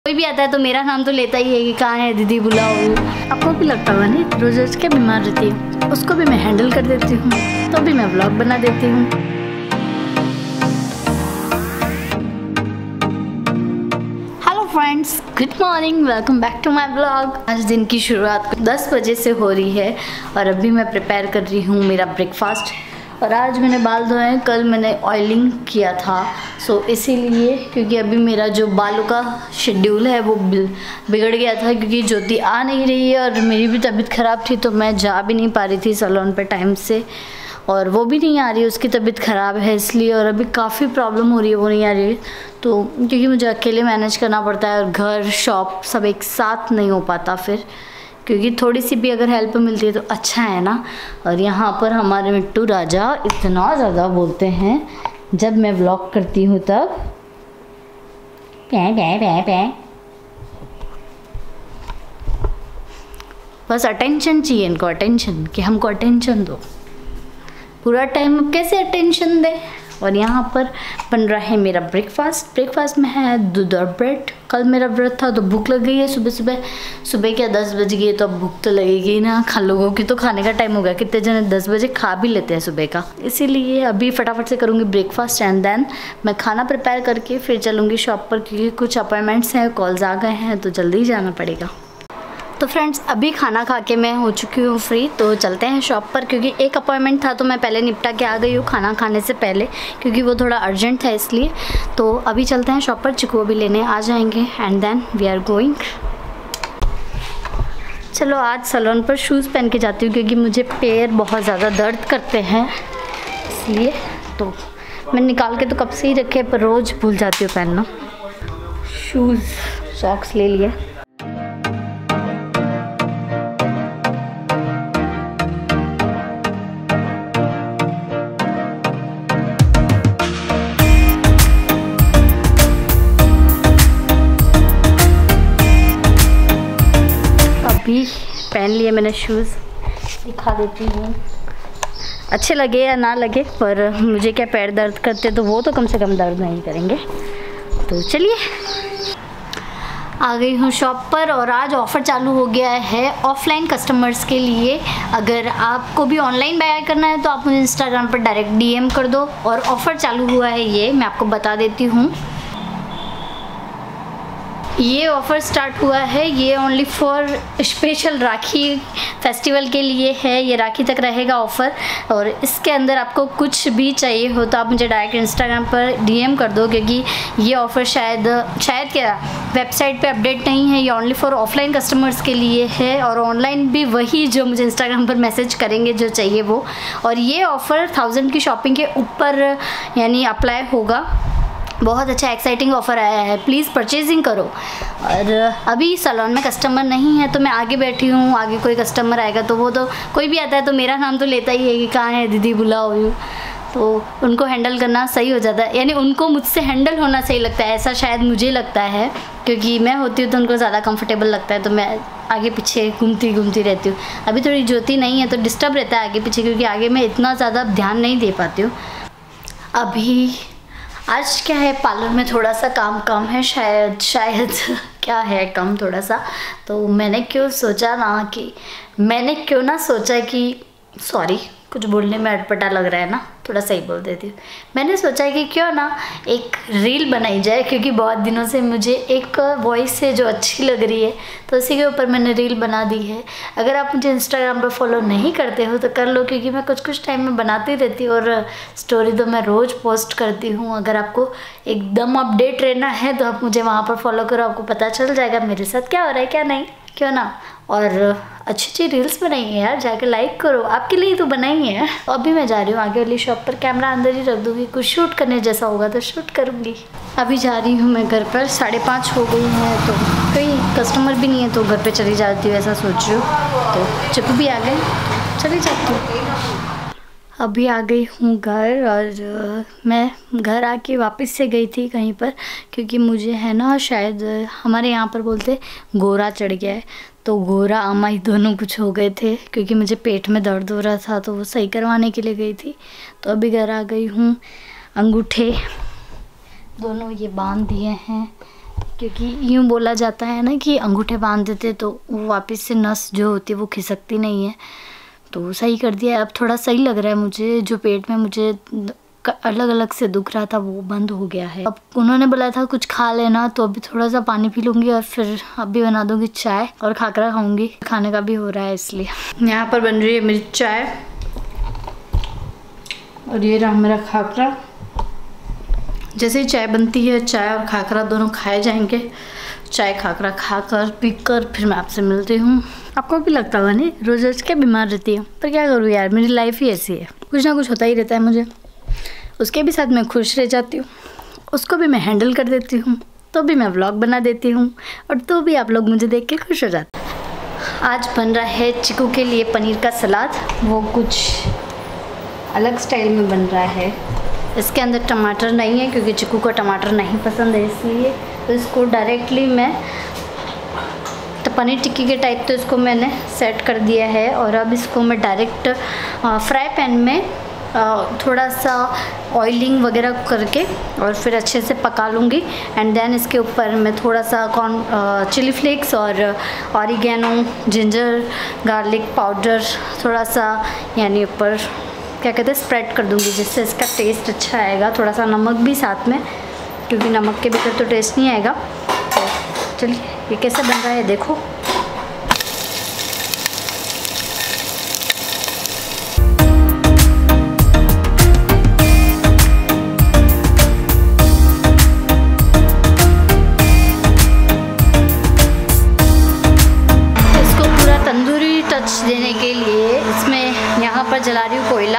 कोई भी आता है तो मेरा नाम तो लेता ही है कि कहाँ है दीदी, बुलाओ। आपको भी लगता होगा नहीं, रोज रोज क्या बीमार रहती हूँ, उसको भी मैं हैंडल कर देती हूँ, तो भी मैं व्लॉग बना देती हूँ। Hello friends, good morning, welcome back to my blog. आज दिन की शुरुआत 10 बजे से हो रही है और अभी मैं प्रिपेयर कर रही हूँ मेरा ब्रेकफास्ट। और आज मैंने बाल धोए हैं, कल मैंने ऑयलिंग किया था, सो इसीलिए क्योंकि अभी मेरा जो बालों का शेड्यूल है वो बिगड़ गया था, क्योंकि ज्योति आ नहीं रही है और मेरी भी तबीयत ख़राब थी, तो मैं जा भी नहीं पा रही थी सैलून पे टाइम से, और वो भी नहीं आ रही है, उसकी तबीयत ख़राब है इसलिए। और अभी काफ़ी प्रॉब्लम हो रही है, वो नहीं आ रही है, तो क्योंकि मुझे अकेले मैनेज करना पड़ता है और घर शॉप सब एक साथ नहीं हो पाता फिर, क्योंकि थोड़ी सी भी अगर हेल्प मिलती है तो अच्छा है ना। और यहाँ पर हमारे मिट्टू राजा इतना ज़्यादा बोलते हैं जब मैं व्लॉग करती हूँ तब पै। बस अटेंशन चाहिए इनको, अटेंशन, कि हमको अटेंशन दो पूरा टाइम। अब कैसे अटेंशन दें। और यहाँ पर बन रहा है मेरा ब्रेकफास्ट में है दूध और ब्रेड। कल मेरा व्रत था तो भूख लग गई है सुबह क्या 10 बज गई, तो अब भूख तो लगेगी ना। लोगों की तो खाने का टाइम हो गया, कितने जने 10 बजे खा भी लेते हैं सुबह का, इसीलिए अभी फटाफट से करूँगी ब्रेकफास्ट एंड देन मैं खाना प्रिपेयर करके फिर चलूँगी शॉप पर, क्योंकि कुछ अपॉइंटमेंट्स हैं, कॉल्स आ गए हैं तो जल्दी जाना पड़ेगा। तो फ्रेंड्स, अभी खाना खा के मैं हो चुकी हूँ फ्री, तो चलते हैं शॉप पर, क्योंकि एक अपॉइंटमेंट था तो मैं पहले निपटा के आ गई हूँ खाना खाने से पहले, क्योंकि वो थोड़ा अर्जेंट था इसलिए। तो अभी चलते हैं शॉप पर, चिकू भी लेने आ जाएंगे and then we are going. चलो आज सैलून पर शूज़ पहन के जाती हूँ, क्योंकि मुझे पैर बहुत ज़्यादा दर्द करते हैं इसलिए। तो मैं निकाल के तो कब से ही रखे, पर रोज़ भूल जाती हूँ पहनना। शूज़ सॉक्स ले लिए। अभी पहन लिए मैंने शूज़, दिखा देती हूँ, अच्छे लगे या ना लगे, पर मुझे क्या पैर दर्द करते, तो वो तो कम से कम दर्द नहीं करेंगे। तो चलिए, आ गई हूँ शॉप पर और आज ऑफ़र चालू हो गया है ऑफलाइन कस्टमर्स के लिए। अगर आपको भी ऑनलाइन बाय करना है तो आप मुझे इंस्टाग्राम पर डायरेक्ट DM कर दो। और ऑफ़र चालू हुआ है, ये मैं आपको बता देती हूँ। ये ऑफ़र स्टार्ट हुआ है, ये only for special Rakhi festival के लिए है, ये राखी तक रहेगा ऑफ़र। और इसके अंदर आपको कुछ भी चाहिए हो तो आप मुझे डायरेक्ट इंस्टाग्राम पर DM कर दो, क्योंकि ये ऑफ़र शायद क्या वेबसाइट पे अपडेट नहीं है, ये ओनली फॉर ऑफलाइन कस्टमर्स के लिए है। और ऑनलाइन भी वही जो मुझे इंस्टाग्राम पर मैसेज करेंगे जो चाहिए वो। और ये ऑफ़र 1000 की शॉपिंग के ऊपर यानी अप्लाई होगा। बहुत अच्छा एक्साइटिंग ऑफ़र आया है, प्लीज़ परचेजिंग करो। और अभी सैलून में कस्टमर नहीं है तो मैं आगे बैठी हूँ, आगे कोई कस्टमर आएगा तो वो तो कोई भी आता है तो मेरा नाम तो लेता ही है कि कहाँ है दीदी, बुलाओ। तो उनको हैंडल करना सही हो जाता है, यानी उनको मुझसे हैंडल होना सही लगता है, ऐसा शायद मुझे लगता है, क्योंकि मैं होती हूँ तो उनको ज़्यादा कंफर्टेबल लगता है, तो मैं आगे पीछे घूमती रहती हूँ। अभी थोड़ी ज्योति नहीं है तो डिस्टर्ब रहता है आगे पीछे, क्योंकि आगे मैं इतना ज़्यादा ध्यान नहीं दे पाती हूँ। अभी आज क्या है, पार्लर में थोड़ा सा काम कम है, शायद क्या है कम थोड़ा सा। तो मैंने क्यों ना सोचा कि सॉरी, कुछ बोलने में अटपटा लग रहा है ना, थोड़ा सही बोल देती हूँ। मैंने सोचा कि क्यों ना एक रील बनाई जाए, क्योंकि बहुत दिनों से मुझे एक वॉइस है जो अच्छी लग रही है, तो उसी के ऊपर मैंने रील बना दी है। अगर आप मुझे इंस्टाग्राम पर फॉलो नहीं करते हो तो कर लो, क्योंकि मैं कुछ टाइम में बनाती रहती हूँ और स्टोरी तो मैं रोज़ पोस्ट करती हूँ। अगर आपको एकदम अपडेट रहना है तो आप मुझे वहाँ पर फॉलो करो, आपको पता चल जाएगा मेरे साथ क्या हो रहा है क्या नहीं, क्यों ना। और अच्छी रील्स बनाई है यार, जाके लाइक करो, आपके लिए तो बनाई है। तो अभी मैं जा रही हूँ आगे वाली शॉप पर, कैमरा अंदर ही रख दूँगी, कुछ शूट करने जैसा होगा तो शूट करूँगी। अभी जा रही हूँ मैं घर पर, 5:30 हो गई हैं, तो कहीं कस्टमर भी नहीं है तो घर पे चली जाती हूँ, ऐसा सोच रही हूँ। तो चिकू भी आ गए, चली जाती हूँ। अभी आ गई हूँ घर, और मैं घर आके वापस से गई थी कहीं पर, क्योंकि मुझे है ना शायद हमारे यहाँ पर बोलते गोरा चढ़ गया है, तो गोरा अमाई दोनों कुछ हो गए थे, क्योंकि मुझे पेट में दर्द हो रहा था तो वो सही करवाने के लिए गई थी। तो अभी घर आ गई हूँ। अंगूठे दोनों ये बांध दिए हैं क्योंकि यूँ बोला जाता है ना कि अंगूठे बांध देते तो वो वापस से नस जो होती है वो खिसकती नहीं है, तो सही कर दिया। अब थोड़ा सही लग रहा है मुझे, जो पेट में मुझे अलग अलग से दुख रहा था वो बंद हो गया है। अब उन्होंने बोला था कुछ खा लेना, तो अभी थोड़ा सा पानी पी लूँगी और फिर अभी बना दूँगी चाय और खाकरा खाऊँगी। खाने का भी हो रहा है इसलिए। यहाँ पर बन रही है मेरी चाय और ये रहा मेरा खाकरा। जैसे ही चाय बनती है, चाय और खाकरा दोनों खाए जाएंगे। चाय खाकरा खाकर पीकर फिर मैं आपसे मिलती हूँ। आपको भी लगता होगा नहीं, रोज रोज क्या बीमार रहती है, पर क्या करूँ यार, मेरी लाइफ ही ऐसी है, कुछ ना कुछ होता ही रहता है मुझे। उसके भी साथ मैं खुश रह जाती हूँ, उसको भी मैं हैंडल कर देती हूँ, तो भी मैं व्लॉग बना देती हूँ और तो भी आप लोग मुझे देख के खुश हो जाते हैं। आज बन रहा है चिकू के लिए पनीर का सलाद, वो कुछ अलग स्टाइल में बन रहा है। इसके अंदर टमाटर नहीं है क्योंकि चिकू को टमाटर नहीं पसंद है, इसलिए तो इसको डायरेक्टली मैं तो पनीर टिक्की के टाइप तो इसको मैंने सेट कर दिया है। और अब इसको मैं डायरेक्ट फ्राई पैन में थोड़ा सा ऑयलिंग वगैरह करके और फिर अच्छे से पका लूँगी। एंड देन इसके ऊपर मैं थोड़ा सा चिली फ्लेक्स और ऑरिगेनो, जिंजर गार्लिक पाउडर थोड़ा सा यानी ऊपर क्या कहते हैं स्प्रेड कर दूँगी, जिससे इसका टेस्ट अच्छा आएगा। थोड़ा सा नमक भी साथ में, क्योंकि नमक के बगैर तो टेस्ट नहीं आएगा। तो चलिए ये कैसे बन रहा है देखो। इसको पूरा तंदूरी टच देने के लिए इसमें यहाँ पर जला रही हूँ कोयला,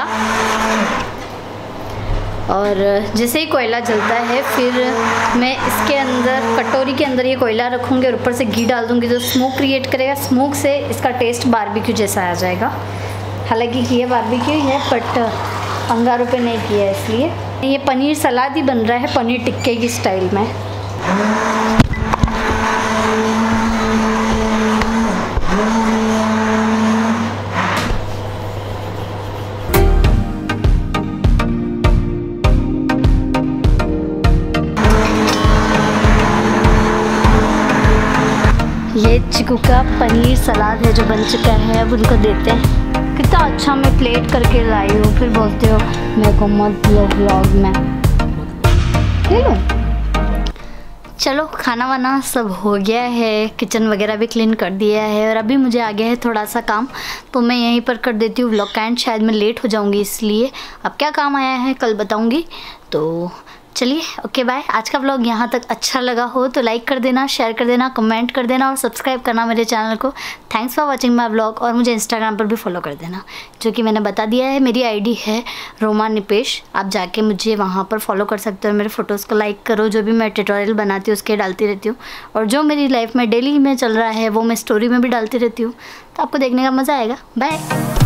और जैसे ही कोयला जलता है फिर मैं इसके अंदर कटोरी के अंदर ये कोयला रखूँगी और ऊपर से घी डाल दूँगी, जो स्मोक क्रिएट करेगा। स्मोक से इसका टेस्ट बारबेक्यू जैसा आ जाएगा। हालांकि ये बारबेक्यू है बट अंगारों पे नहीं किया है, इसलिए ये पनीर सलाद ही बन रहा है पनीर टिक्के की स्टाइल में। ये चिकू का पनीर सलाद है जो बन चुका है, अब उनको देते हैं। कितना अच्छा मैं प्लेट करके लाई हूँ, फिर बोलते हो मेरे को मत लो व्लॉग में। चलो खाना वाना सब हो गया है, किचन वगैरह भी क्लीन कर दिया है और अभी मुझे आ गया है थोड़ा सा काम, तो मैं यहीं पर कर देती हूँ व्लॉग का एंड। शायद मैं लेट हो जाऊँगी, इसलिए अब क्या काम आया है कल बताऊँगी। तो चलिए ओके बाय। आज का व्लॉग यहाँ तक अच्छा लगा हो तो लाइक कर देना, शेयर कर देना, कमेंट कर देना और सब्सक्राइब करना मेरे चैनल को। Thanks for watching my vlog. और मुझे इंस्टाग्राम पर भी फॉलो कर देना, जो कि मैंने बता दिया है। मेरी आईडी है रोमा निपेश, आप जाके मुझे वहाँ पर फॉलो कर सकते हो। मेरे फ़ोटोज़ को लाइक करो, जो भी मैं ट्यूटोरियल बनाती हूँ उसके डालती रहती हूँ, और जो मेरी लाइफ में डेली में चल रहा है वो मैं स्टोरी में भी डालती रहती हूँ, तो आपको देखने का मज़ा आएगा। बाय।